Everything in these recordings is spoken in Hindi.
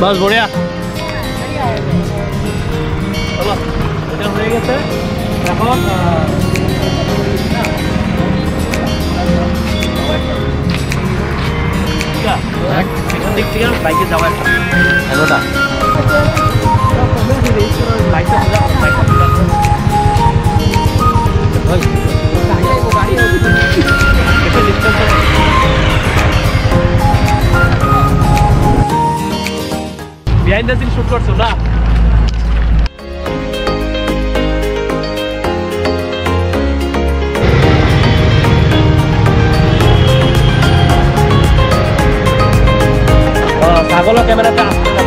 बस बढ़िया चलो এটা হয়ে গেছে এখন ঠিক ঠিক বাইকে যাওয়া এগোটা বাইকটা behind the scene shoot করছো না ছাগল ক্যামেরাটা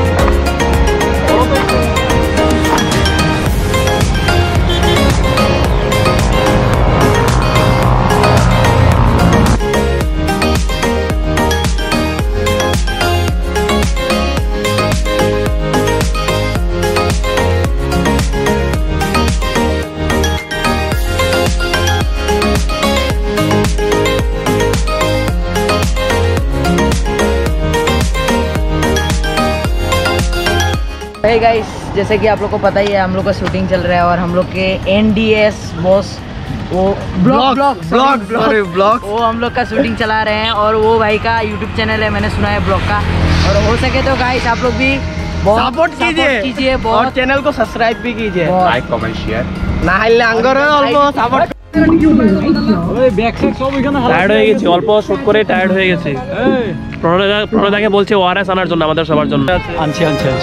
Hey guys, जैसे कि आप लोग को पता ही है हम लोग का शूटिंग चल रहा है और हम लोग के NDS बॉस वो ब्लॉग वो हम लोग का शूटिंग चला रहे हैं और वो भाई का YouTube चैनल है, मैंने सुना है ब्लॉग का। और हो सके तो गाइस आप लोग भी सपोर्ट कीजिए और चैनल को सब्सक्राइब भी कीजिए, लाइक कमेंट शेयर ना हल्ले आंगर অল্প সাপোর্ট ওই ব্যাক সেক সব এখানে টায়ার্ড হয়ে গেছি, অল্প শুট করে টায়ার্ড হয়ে গেছি। এই প্রণয়দাকে বলছে ওআরএস আনার জন্য আমাদের সবার জন্য আনছি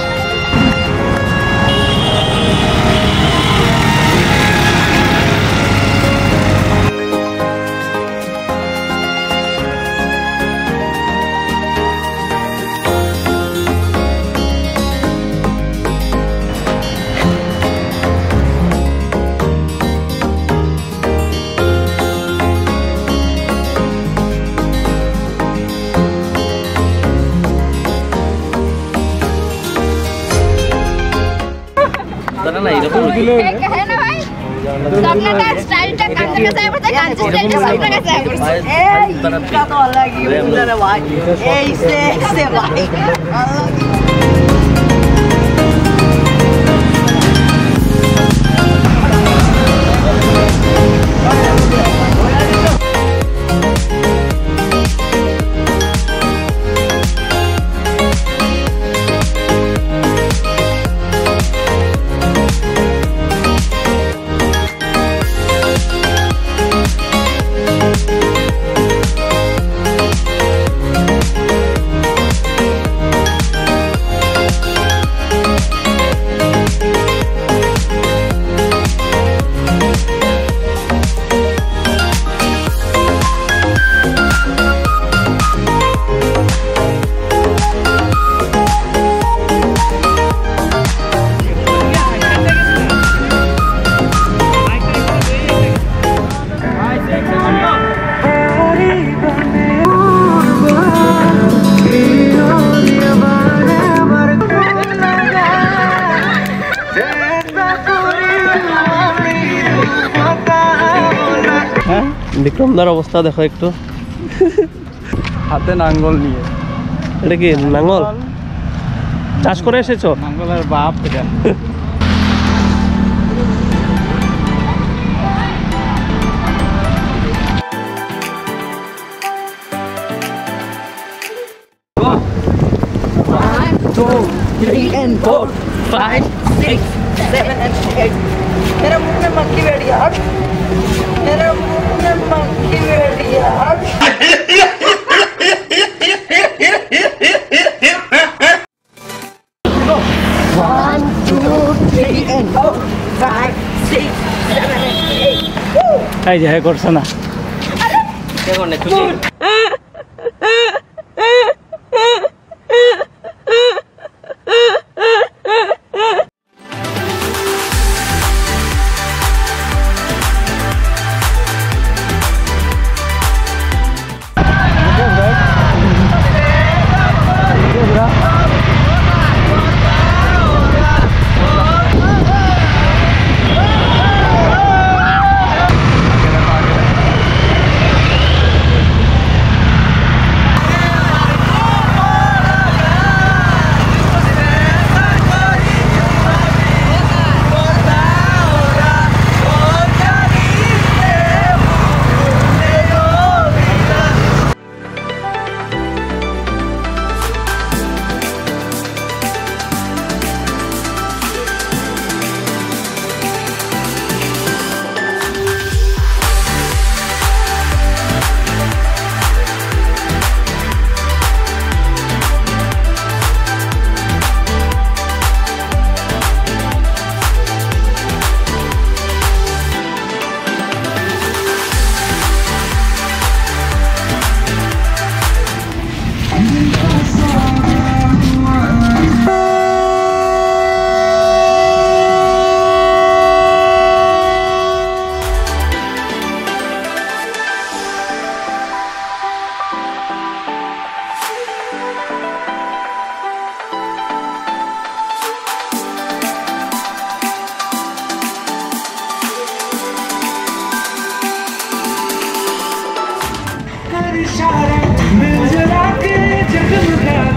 না এরকম है ना भाई सबका स्टाइलটা কাঁচা কাঁচা পড়ছে কাঁচা স্টাইলটা सबका কাঁচা পড়ছে এই का तो अलग ही है भाई ऐसे भाई বিক্রমদার অবস্থা দেখো একটু, হাতে নাঙ্গল নিয়ে। এটা কি নাঙ্গল চাষ করে এসেছো? নাঙ্গলের বাপ এটা। मेरा मुंह में मक्खी बैठ गया, मेरा मुंह में मक्खी बैठ गया। 1 2 3 and 4 5 6 7 8 এই যে হ্যাঁ করছ না দেখো না খুশি इशारा मिल जरा के जख्म है